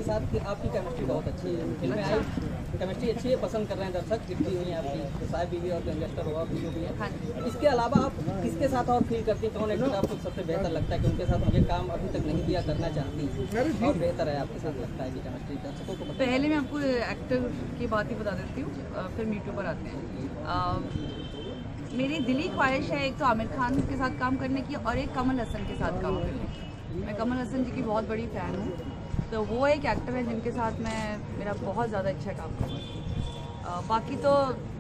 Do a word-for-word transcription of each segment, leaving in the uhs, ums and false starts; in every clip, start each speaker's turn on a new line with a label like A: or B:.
A: साथ आपकी केमिस्ट्री बहुत अच्छी है, फिल्म में आई केमिस्ट्री अच्छी है, पसंद कर रहे हैं दर्शक, हिट भी हुई है आपकी साहब बीवी और गैंगस्टर हुआ जो भी है। इसके अलावा आप किसके साथ और फील करती हैं, कौन एक्टर आपको सबसे बेहतर लगता है कि उनके साथ मुझे काम अभी तक नहीं किया करना चाहती और बेहतर है आपके साथ लगता है कि केमिस्ट्री दर्शकों को?
B: पहले मैं आपको एक्टर की बात ही बता देती हूँ, फिर मीटू पर आते हैं। मेरी दिली ख्वाहिश है एक तो आमिर खान के साथ काम करने की और एक कमल हसन के साथ काम करने की। मैं कमल हसन जी की बहुत बड़ी फ़ैन हूँ, तो वो एक एक्टर है जिनके साथ मैं मेरा बहुत ज़्यादा अच्छा काम करूँगी। बाकी तो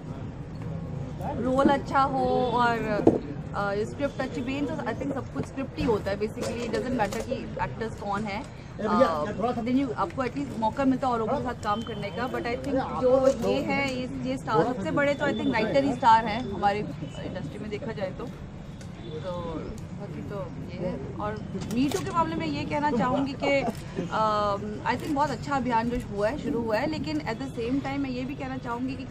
B: रोल अच्छा हो और स्क्रिप्ट अच्छी, मेन तो आई थिंक सब कुछ स्क्रिप्ट ही होता है बेसिकली, इट डजंट मैटर कि एक्टर्स कौन है। देन यू आपको एटलीस्ट मौका मिलता है और लोगों के साथ काम करने का। बट आई थिंक जो ये है ये ये स्टार सबसे बड़े तो आई थिंक राइटर ही स्टार हैं हमारी इंडस्ट्री में देखा जाए तो तो बाकी तो ये है। और मीटू के मामले में ये कहना चाहूँगी कि आई थिंक बहुत अच्छा अभियान जो हुआ है शुरू हुआ है, लेकिन एट द सेम टाइम मैं ये भी कहना चाहूँगी कि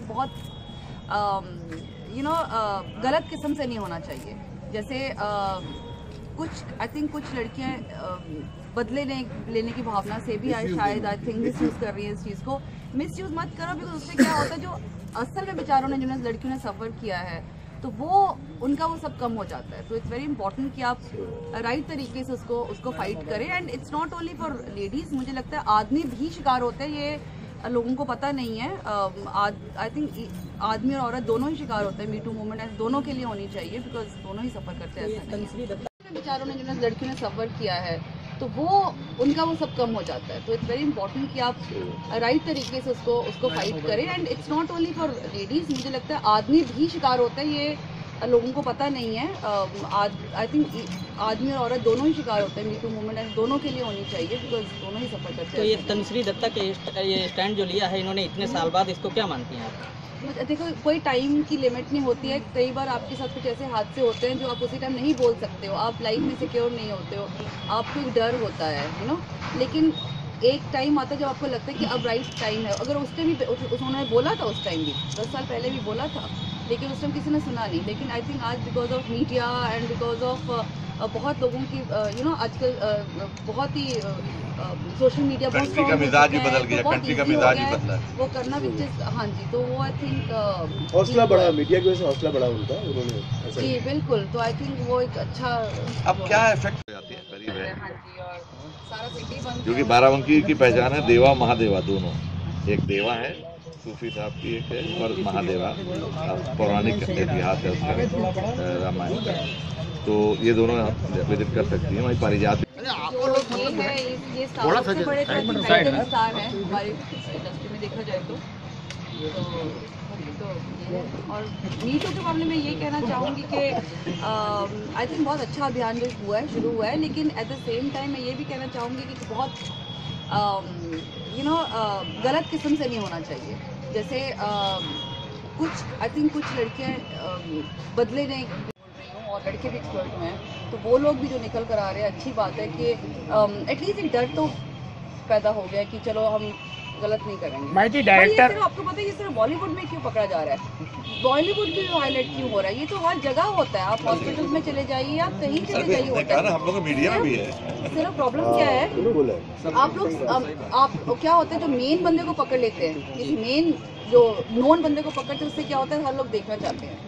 B: बहुत यू नो गलत किस्म से नहीं होना चाहिए। जैसे uh, कुछ आई थिंक कुछ लड़कियां uh, बदले ले, लेने की भावना से भी आई शायद आई थिंक मिस यूज़ कर रही है इस चीज़ को। मिस यूज़ मत करो, बिकॉज उससे क्या होता है जो असल में बेचारों ने जिन्होंने लड़कियों ने सफ़र किया है तो वो उनका वो सब कम हो जाता है। तो इट्स वेरी इंपॉर्टेंट कि आप राइट तरीके से उसको उसको फाइट करें। And it's not only for ladies, मुझे लगता है आदमी भी शिकार होते हैं, ये लोगों को पता नहीं है। आई थिंक आदमी और औरत दोनों ही शिकार होते हैं। मीटू मूवमेंट दोनों के लिए होनी चाहिए बिकॉज दोनों ही सफ़र करते हैं। ऐसा नहीं बेचारों ने जिन्होंने लड़कियों ने सफ़र किया है तो वो उनका वो सब कम हो जाता है। तो इट्स वेरी इंपॉर्टेंट कि आप राइट तरीके से उसको उसको फाइट करें। And it's not only for ladies, मुझे लगता है आदमी भी शिकार होते हैं, ये लोगों को पता नहीं है। आई थिंक आदमी और औरत दोनों ही शिकार होते हैं। मीटू मूवमेंट दोनों के लिए होनी चाहिए बिकॉज दोनों ही सफ़र करते हैं।
A: तो ये तनुश्री दत्ता के ये स्टैंड जो लिया है इन्होंने इतने साल बाद, इसको क्या मानती हैं आप?
B: देखो कोई टाइम की लिमिट नहीं होती है। कई बार आपके साथ कुछ ऐसे हादसे होते हैं जो आप उसी टाइम नहीं बोल सकते हो, आप लाइफ में सिक्योर नहीं होते हो, आपको एक डर होता है यू नो। लेकिन एक टाइम आता है जब आपको लगता है कि अब राइट टाइम है। अगर उस टाइम भी उन्होंने बोला था, उस टाइम भी दस साल पहले भी बोला था, लेकिन उस टाइम किसी ने सुना नहीं। लेकिन आई थिंक आज because of media and because of बहुत लोगों की यू नो आजकल बहुत ही सोशल मीडिया
C: कंट्री का मिजाज ही बदल गया, कंट्री का मिजाज ही बदला
B: वो करना विच इज हाँ जी। तो वो आई थिंक
D: हौसला बढ़ा, मीडिया की वजह से हौसला बढ़ा उनका, उन्होंने
B: जी बिल्कुल। तो आई थिंक वो एक अच्छा
C: अब क्या इफेक्ट हो जाती है करीब है
B: हाँ जी। और सारा सिटी बंद,
C: क्योंकि बाराबंकी की पहचान है देवा महादेवा दोनों। एक देवा है सूफी साहब की, एक है और महादेवा पौराणिक इतिहास है उसका रामायण का। तो ये दोनों आप विजिट कर सकती हैं। वही पारिजात
B: जो ये है ये स्टार सबसे बड़े तो स्टार हैं हमारी इंडस्ट्री में देखा जाए तो तो ये और मीटू के मामले में ये कहना चाहूँगी कि आई थिंक बहुत अच्छा अभियान जो हुआ है शुरू हुआ है, लेकिन एट द सेम टाइम मैं ये भी कहना चाहूँगी कि बहुत यू नो गलत किस्म से नहीं होना चाहिए। जैसे uh, कुछ आई थिंक कुछ लड़कियाँ uh, बदले नहीं और लड़के भी एक्सपर्ट हुए हैं, तो वो लोग भी जो निकल कर आ रहे हैं, अच्छी बात है कि एटलीस्ट एक डर तो पैदा हो गया कि चलो हम गलत नहीं करेंगे।
E: माइटी डायरेक्टर
B: आपको पता है ये सिर्फ बॉलीवुड में क्यों पकड़ा जा रहा है, बॉलीवुड भी हाईलाइट क्यों हो रहा है? ये तो हर जगह होता है। आप हॉस्पिटल में चले जाइए, आप कहीं चले जाइए होता है।
C: हम लोग मीडिया में भी है।
B: सिर्फ प्रॉब्लम क्या है, आप लोग आप क्या होता है जो मेन बंदे को पकड़ लेते हैं, किसी मेन जो नॉन बंदे को पकड़ते हैं, उससे क्या होता है हर लोग देखना चाहते हैं।